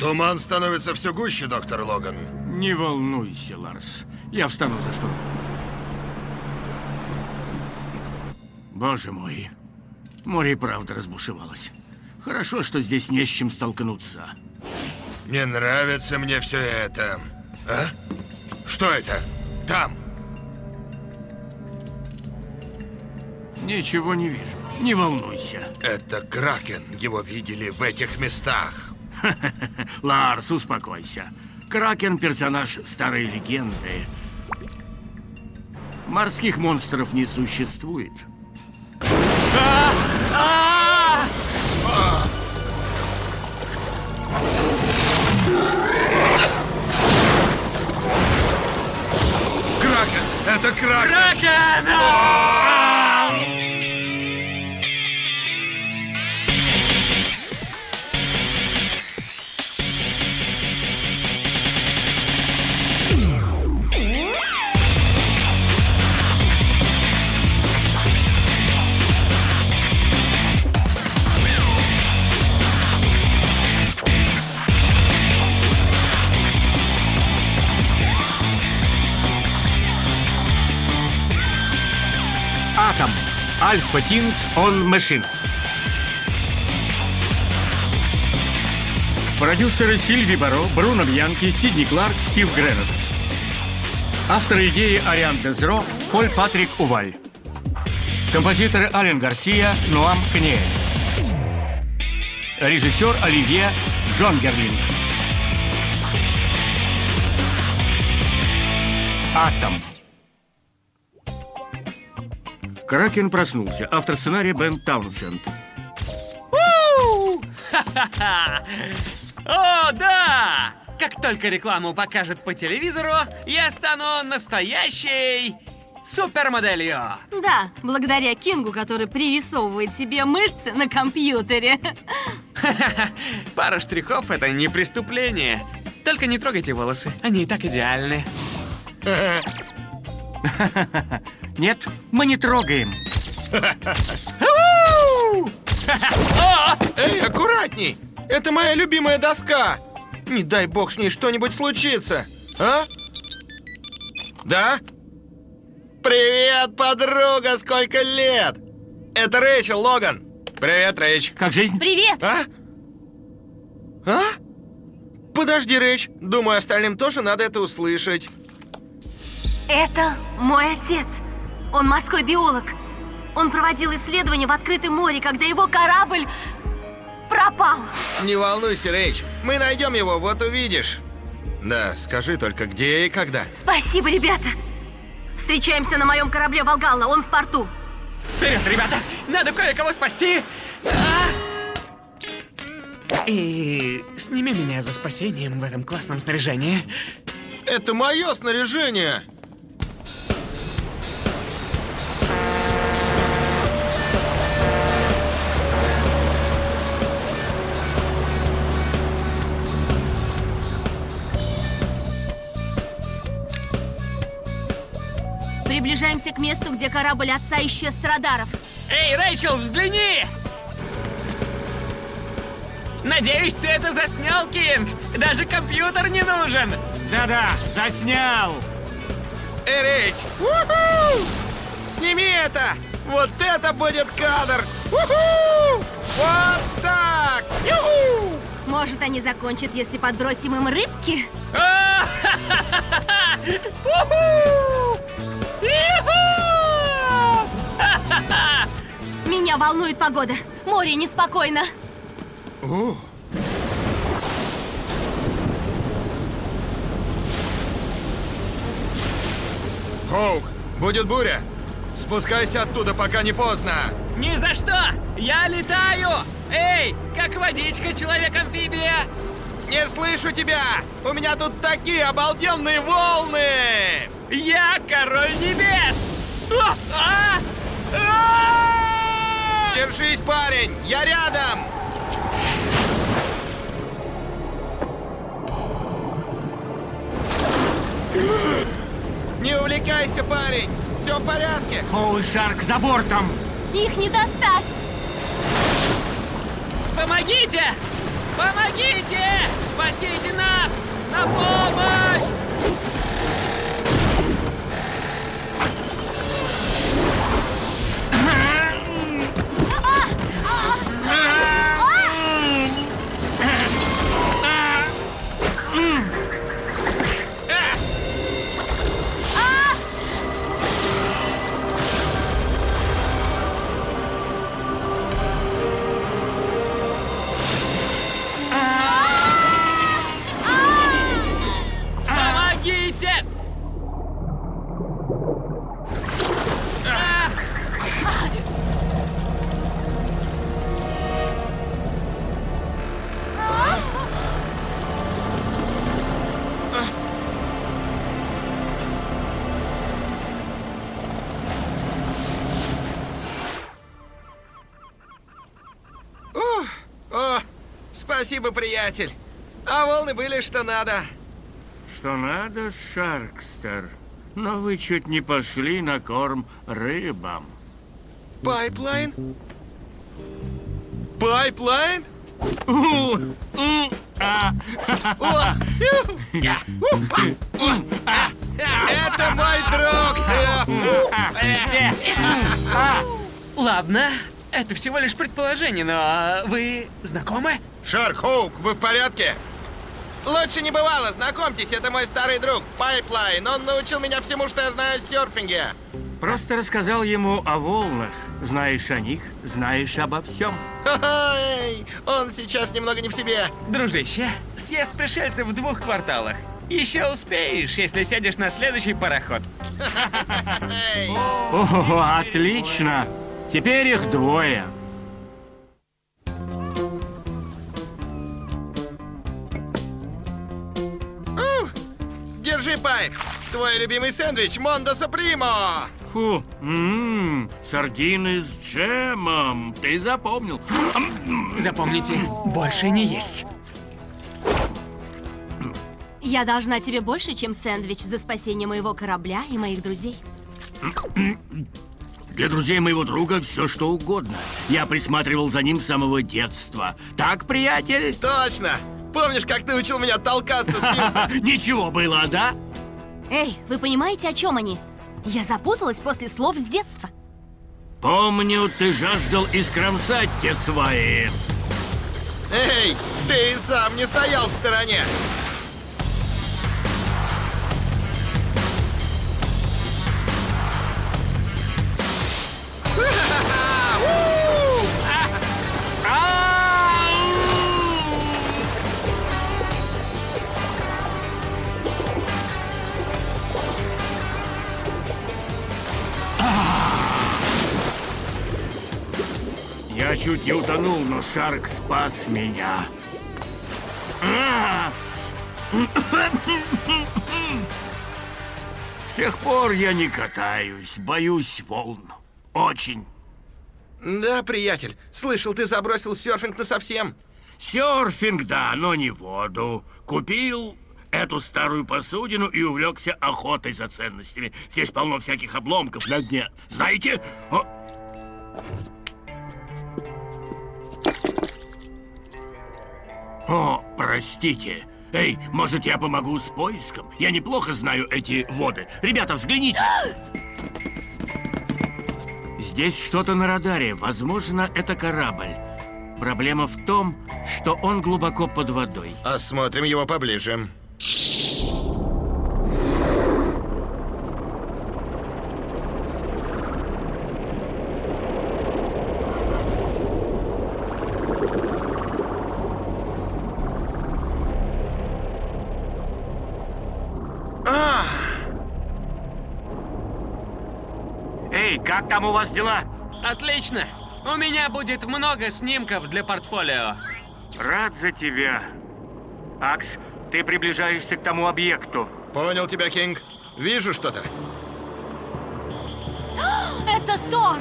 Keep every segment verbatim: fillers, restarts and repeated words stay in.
Туман становится все гуще, доктор Логан. Не волнуйся, Ларс. Я встану за штурм. Боже мой. Море и правда разбушевалось. Хорошо, что здесь не с чем столкнуться. Не нравится мне все это. А? Что это? Там. Ничего не вижу. Не волнуйся. Это Кракен. Его видели в этих местах. Ларс, успокойся. Кракен — персонаж старой легенды. Морских монстров не существует. Кракен! Это Кракен! Кракен! Атом. Альфа Teens on Machines. Продюсеры Сильви Баро, Бруно Бьянки, Сидни Кларк, Стив Греннет. Авторы идеи Ариан Дезро, Поль Патрик Уваль. Композиторы Ален Гарсия, Ноам Кнее. Режиссер Оливье Джон Герлинг. Атом. Кракен проснулся. Автор сценария Бен Таунсенд. О, да! Как только рекламу покажут по телевизору, я стану настоящей супермоделью. Да, благодаря Кингу, который пририсовывает себе мышцы на компьютере. Пара штрихов — это не преступление. Только не трогайте волосы, они и так идеальны. Нет, мы не трогаем. Эй, аккуратней! Это моя любимая доска! Не дай бог с ней что-нибудь случится, а? Да? Привет, подруга, сколько лет! Это Рэйчел, Логан. Привет, Рэйч. Как жизнь? Привет! А? А? Подожди, Рэйч. Думаю, остальным тоже надо это услышать. Это мой отец. Он морской биолог. Он проводил исследования в открытом море, когда его корабль пропал. Не волнуйся, Рэйч. Мы найдем его, вот увидишь. Да, скажи только, где и когда. Спасибо, ребята. Встречаемся на моем корабле Волгалла. Он в порту. Вперед, ребята! Надо кое-кого спасти! А? И сними меня за спасением в этом классном снаряжении. Это мое снаряжение. Приближаемся к месту, где корабль отца исчез с радаров. Эй, Рэйчел, взгляни! Надеюсь, ты это заснял, Кинг? Даже компьютер не нужен! Да-да, заснял! Эй, Рэйч! У-ху! Сними это! Вот это будет кадр! У-ху! Вот так! Ю-ху! Может, они закончат, если подбросим им рыбки? Уху! Иху! Меня волнует погода. Море неспокойно. О. Хоук, будет буря. Спускайся оттуда, пока не поздно. Ни за что! Я летаю! Эй, как водичка, человек-амфибия! Не слышу тебя! У меня тут такие обалденные волны! Я король небес! А! А! А! Держись, парень! Я рядом! Не увлекайся, парень! Все в порядке! Хоуи Шарк за бортом! Их не достать! Помогите! Помогите! Спасите нас! На помощь! Помогите! Ух, о, спасибо, приятель. А волны были что надо. Что надо, Шаркстер? Но вы чуть не пошли на корм рыбам. Пайплайн? Пайплайн? У, у, а, О, ю. А, это мой друг. а. Ладно, это всего лишь предположение, но вы знакомы? Шарк, Хоук, вы в порядке? Лучше не бывало, знакомьтесь, это мой старый друг, Пайплайн. Он научил меня всему, что я знаю о серфинге. Просто рассказал ему о волнах. Знаешь о них, знаешь обо всем. Эй, он сейчас немного не в себе. Дружище, съезд пришельцев в двух кварталах. Еще успеешь, если сядешь на следующий пароход. Эй. О, отлично. Теперь их двое. Держи, Пайп. Твой любимый сэндвич Мондо Супримо. Фу, ммм, сардины с джемом. Ты запомнил. Запомните, больше не есть. Я должна тебе больше, чем сэндвич за спасение моего корабля и моих друзей. Для друзей моего друга все что угодно. Я присматривал за ним с самого детства. Так, приятель? Точно. Помнишь, как ты учил меня толкаться с пирса? Ничего было, да? Эй, вы понимаете, о чем они? Я запуталась после слов с детства. Помню, ты жаждал искромсать те сваи. Эй, ты и сам не стоял в стороне. Я чуть не утонул, но Шарк спас меня. С тех пор я не катаюсь, боюсь волн. Очень. Да, приятель, слышал, ты забросил серфинг насовсем. Серфинг, да, но не воду. Купил эту старую посудину и увлекся охотой за ценностями. Здесь полно всяких обломков на дне. Знаете? О... О, простите. Эй, может, я помогу с поиском? Я неплохо знаю эти воды. Ребята, взгляните. Здесь что-то на радаре. Возможно, это корабль. Проблема в том, что он глубоко под водой. Осмотрим его поближе. Эй, как там у вас дела? Отлично! У меня будет много снимков для портфолио. Рад за тебя. Акс, ты приближаешься к тому объекту. Понял тебя, Кинг. Вижу что-то. Это Тор!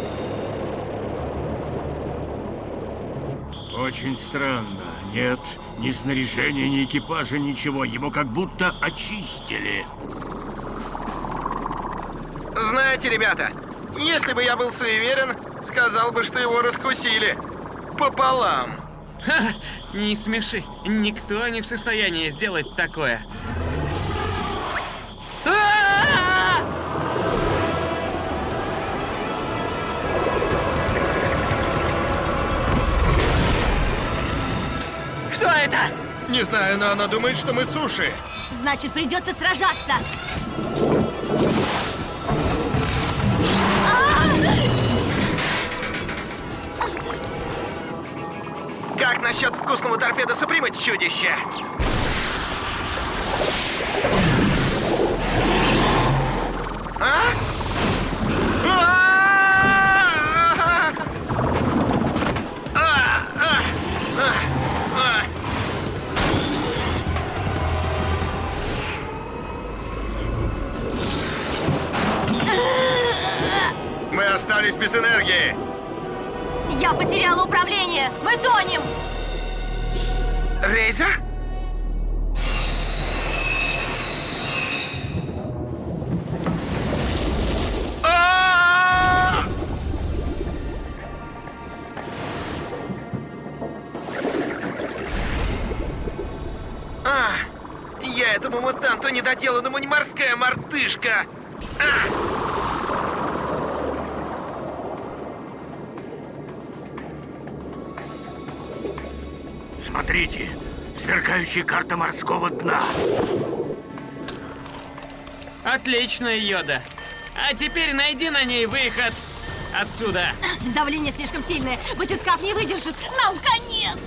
Очень странно. Нет, Ни снаряжения, ни экипажа, ничего. Его как будто очистили. Знаете, ребята, если бы я был суеверен, сказал бы, что его раскусили. Пополам. Ха, не смеши. Никто не в состоянии сделать такое. А-а-а! Что это? Не знаю, но она думает, что мы суши. Значит, придется сражаться. Как насчет вкусного торпеда Суприма, чудище? А? Мы остались без энергии. Я потеряла управление. Мы тонем. Рейза? А! А, я этому мутанту недоделанному не морская мартышка. А! Смотрите, сверкающая карта морского дна. Отлично, Йода. А теперь найди на ней выход отсюда. Давление слишком сильное. Батискаф не выдержит. Нам конец.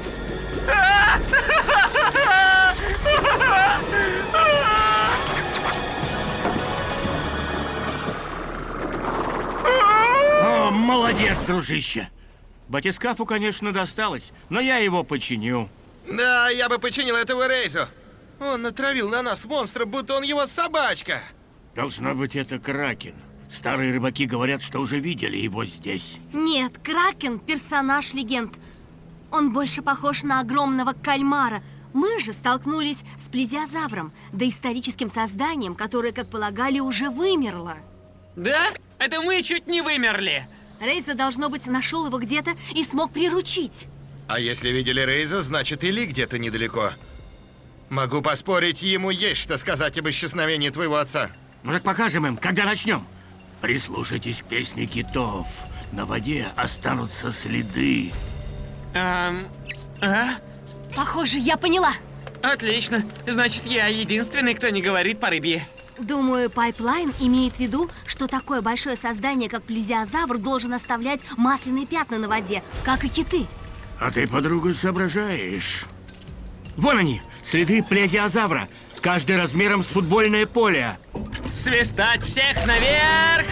О, молодец, дружище. Батискафу, конечно, досталось, но я его починю. Да, я бы починил этого Рейзу. Он натравил на нас монстра, будто он его собачка. Должно быть, это Кракен. Старые рыбаки говорят, что уже видели его здесь. Нет, Кракен – персонаж легенд. Он больше похож на огромного кальмара. Мы же столкнулись с плезиозавром, доисторическим созданием, которое, как полагали, уже вымерло. Да? Это мы чуть не вымерли. Рейза, должно быть, нашел его где-то и смог приручить. А если видели Рейза, значит, и Ли где-то недалеко. Могу поспорить, ему есть что сказать об исчезновении твоего отца. Ну так покажем им, когда начнем. Прислушайтесь к песне китов. На воде останутся следы. Эм, а? Похоже, я поняла. Отлично. Значит, я единственный, кто не говорит по рыбье. Думаю, Пайплайн имеет в виду, что такое большое создание, как плезиозавр, должен оставлять масляные пятна на воде, как и киты. А ты, подруга, соображаешь. Вон они, следы плезиозавра. Каждый размером с футбольное поле. Свистать всех наверх!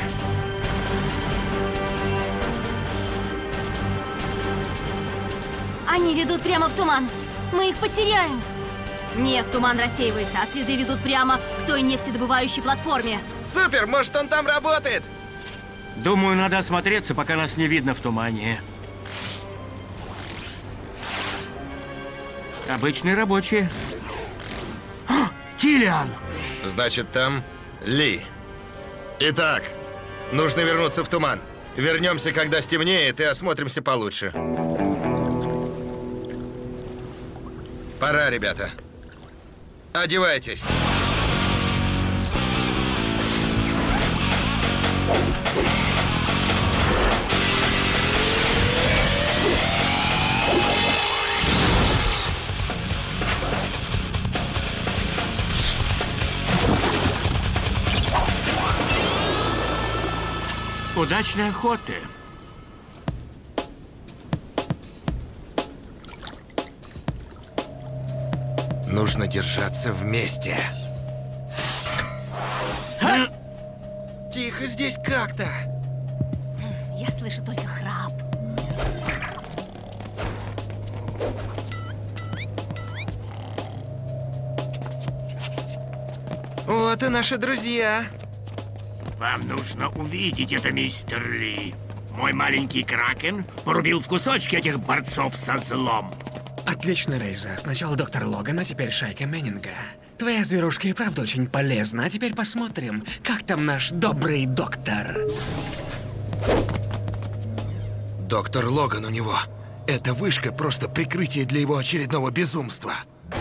Они ведут прямо в туман. Мы их потеряем. Нет, туман рассеивается, а следы ведут прямо к той нефтедобывающей платформе. Супер, может, он там работает? Думаю, надо осмотреться, пока нас не видно в тумане. Обычные рабочие. А, Тилиан! Значит, там Ли. Итак, нужно вернуться в туман. Вернемся, когда стемнеет, и осмотримся получше. Пора, ребята. Одевайтесь. Удачной охоты. Нужно держаться вместе. А? Тихо здесь как-то. Я слышу только храп. Вот и наши друзья. Вам нужно увидеть это, мистер Ли. Мой маленький Кракен порубил в кусочки этих борцов со злом. Отлично, Рейза. Сначала доктор Логан, а теперь шайка Мэннинга. Твоя зверушка и правда очень полезна. А теперь посмотрим, как там наш добрый доктор. Доктор Логан у него. Эта вышка просто прикрытие для его очередного безумства.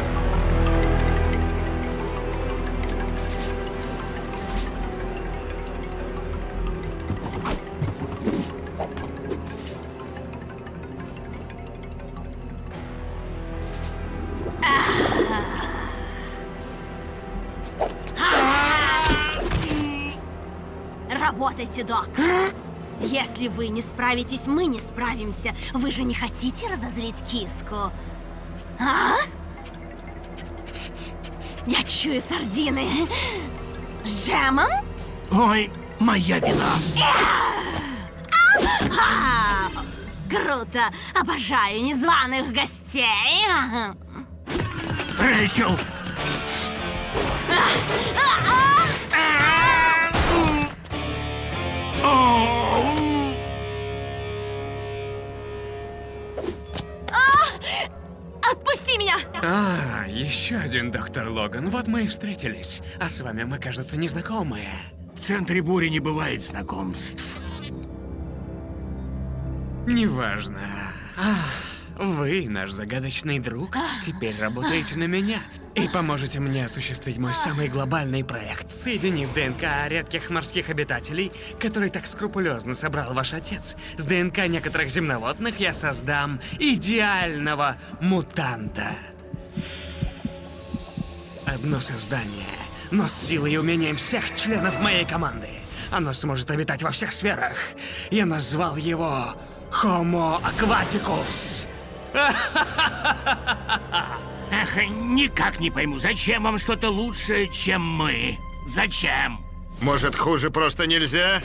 Работайте, док. Если вы не справитесь, мы не справимся. Вы же не хотите разозлить киску? А? Я чую сардины. С джемом? Ой, моя вина. А, круто! Обожаю незваных гостей. Рэйчел! Отпусти меня! А, еще один доктор Логан. Вот мы и встретились. А с вами мы, кажется, незнакомые. В центре бури не бывает знакомств. Неважно. А, вы, наш загадочный друг, теперь работаете на меня и поможете мне осуществить мой самый глобальный проект, соединив ДНК редких морских обитателей, который так скрупулезно собрал ваш отец, с ДНК некоторых земноводных я создам идеального мутанта. Одно создание, но с силой и умением всех членов моей команды. Оно сможет обитать во всех сферах. Я назвал его Homo Aquaticus. Эх, никак не пойму, зачем вам что-то лучшее, чем мы? Зачем? Может, хуже просто нельзя?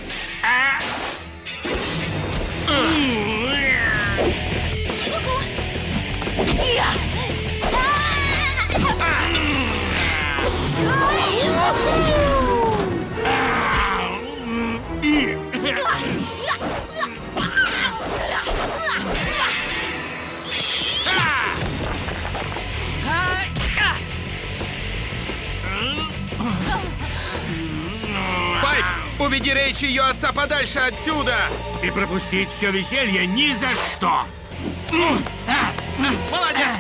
Пайп, уведи Рейч и ее отца подальше отсюда! И пропустить все веселье ни за что! Молодец!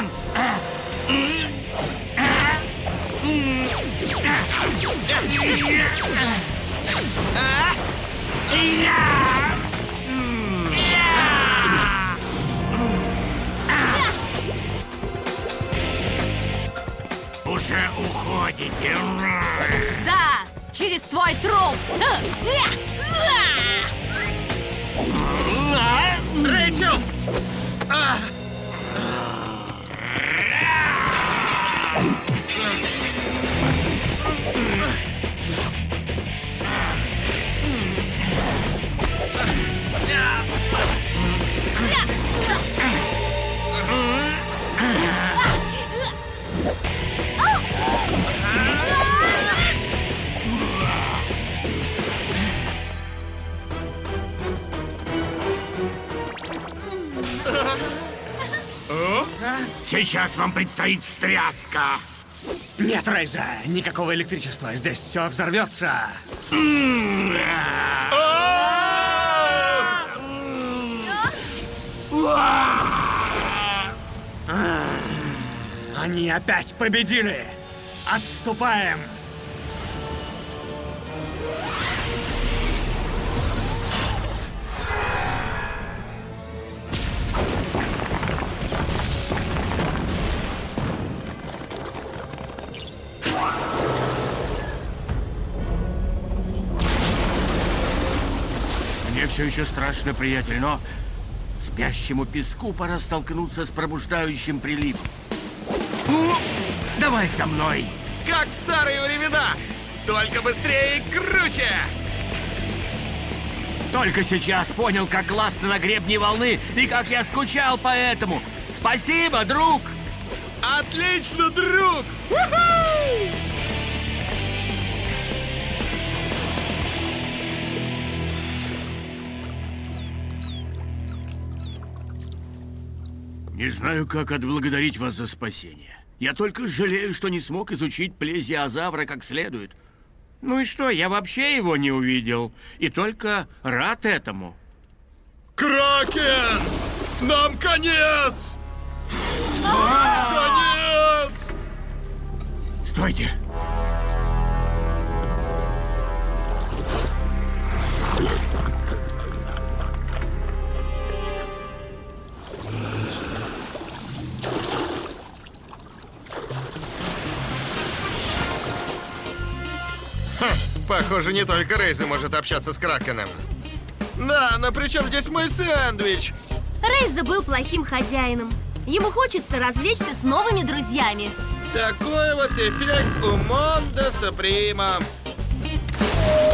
Уже уходите. Да, через твой труп. Рэйчел! А! Сейчас вам предстоит встряска. Нет, Рейза, никакого электричества. Здесь все взорвется. Они опять победили. Отступаем. Мне все еще страшно, приятель, но спящему песку пора столкнуться с пробуждающим приливом. Ну, давай со мной. Как в старые времена! Только быстрее и круче! Только сейчас понял, как классно на гребне волны и как я скучал по этому. Спасибо, друг! Отлично, друг! У-ху! Не знаю, как отблагодарить вас за спасение. Я только жалею, что не смог изучить плезиозавра как следует. Ну и что, я вообще его не увидел. И только рад этому. Кракен! Нам конец! Конец! Стойте! Ха, похоже, не только Рейза может общаться с Кракеном. Да, но при чем здесь мой сэндвич? Рейза был плохим хозяином. Ему хочется развлечься с новыми друзьями. Такой вот эффект у Мондо Суприма.